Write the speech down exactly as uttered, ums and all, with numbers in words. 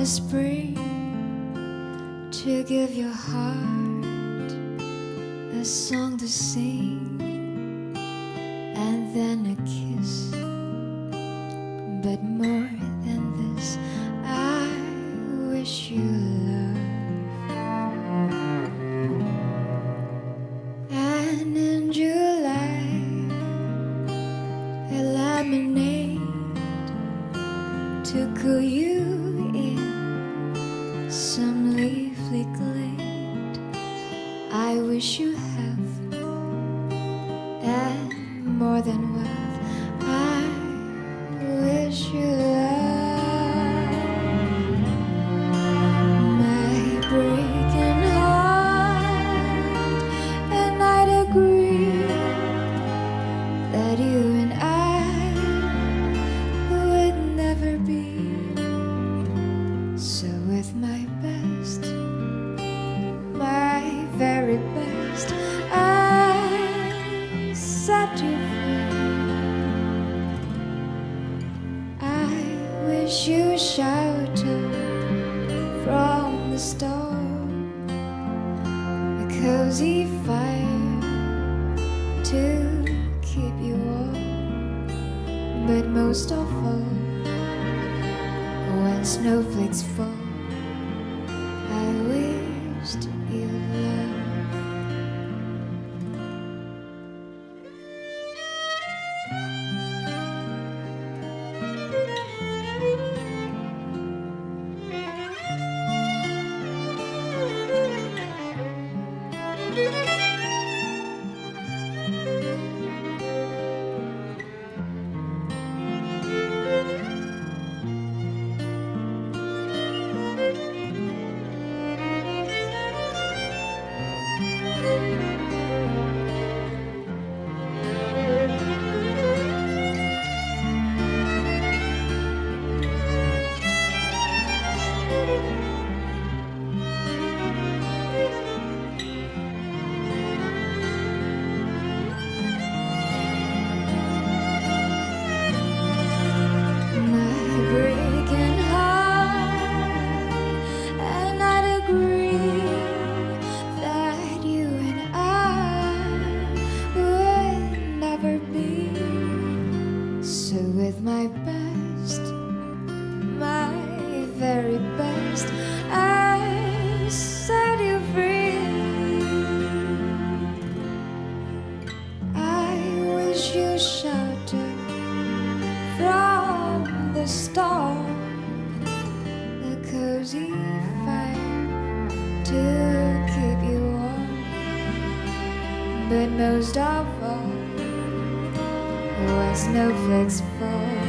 the spring to give your heart a song to sing, and then a kiss. But more than this, I wish you love. And in July, a lemonade to cool you in some leafy glade. I wish you health and more than wealth. I wish you love. My breaking heart, and I'd agree that you and I would never be. So with my best, my very best, I set you free. I wish you shelter from the storm, a cozy fire to keep you warm. But most of all, when snowflakes fall, I wished you love. With my best, my very best, I set you free. I wish you shelter from the storm, a cozy fire to keep you warm. But most of all, when snowflakes fall,